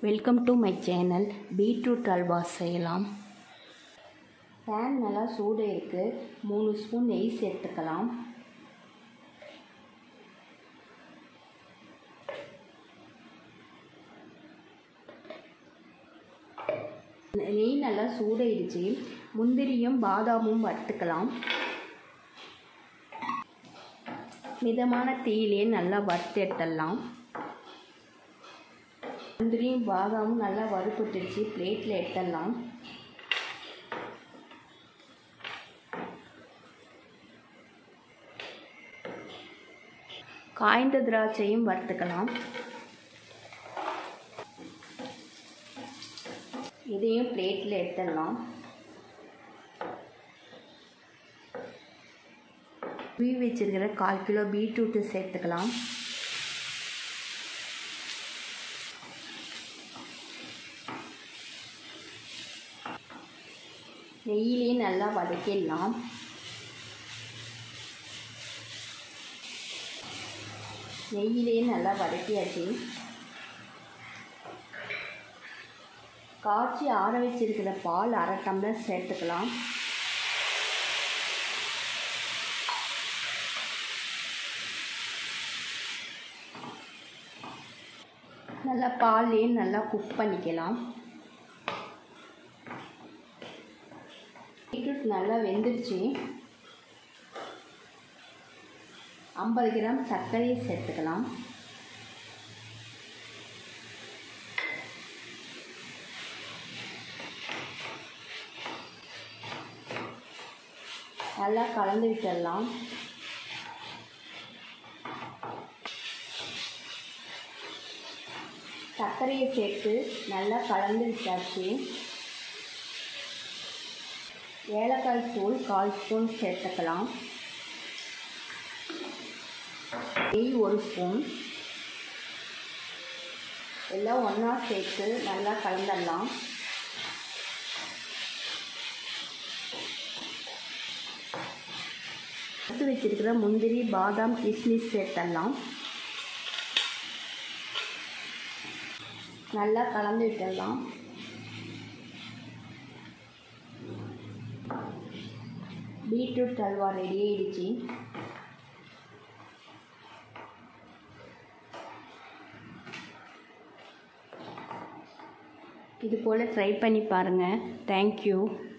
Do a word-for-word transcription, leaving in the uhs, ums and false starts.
Welcome to my channel. Beetroot halwa செய்யலாம். Pan நல்லா சூடு இருக்குது. மூணு ஸ்பூன் நெய் சேர்த்துக்கலாம். நெய் நல்லா சூடாயிடுச்சு. முந்திரியும் பாதாமும் வறுத்துக்கலாம். மிதமான தீயிலே நல்லா வறுத்து எடுத்துடலாம். முந்திரியும் பாதாமும் நல்லா வறுபட்டுருச்சு. பிளேட்டில் எடுத்துடலாம். காய்ந்த திராட்சையும் வறுத்துக்கலாம். இதையும் பிளேட்டில் எடுத்துடலாம். உருவி வச்சிருக்கிற கால் கிலோ பீட்ரூட்டு சேர்த்துக்கலாம். நெய்யிலேயே நல்லா வதக்கிடலாம். நெய்யிலேயே நல்லா வதக்கியாச்சு. காய்ச்சி ஆற வச்சிருக்கிற பால் அரை டம்ளர் சேர்த்துக்கலாம். நல்லா பால்லேயே நல்லா குக் பண்ணிக்கலாம். பீட்ரூட் நல்லா வெந்துடுச்சு. ஐம்பது கிராம் சர்க்கரையை சேர்த்துக்கலாம். நல்லா கலந்து விட்டுடலாம். சர்க்கரையை சேர்த்து நல்லா கலந்து விட்டாச்சு. ஏலக்காய் தூள் கால் ஸ்பூன் சேர்த்துக்கலாம். நெய் ஒரு ஸ்பூன். எல்லாம் ஒன்றா சேர்த்து நல்லா கலந்துடலாம். எடுத்து வச்சிருக்கிற முந்திரி பாதாம் கிஸ்மிஸ் சேர்த்துடலாம். நல்லா கலந்து விட்டுடலாம். பீட்ரூட் அல்வா ரெடி ஆயிடுச்சு. இது போல் ட்ரை பண்ணி பாருங்கள். தேங்க்யூ.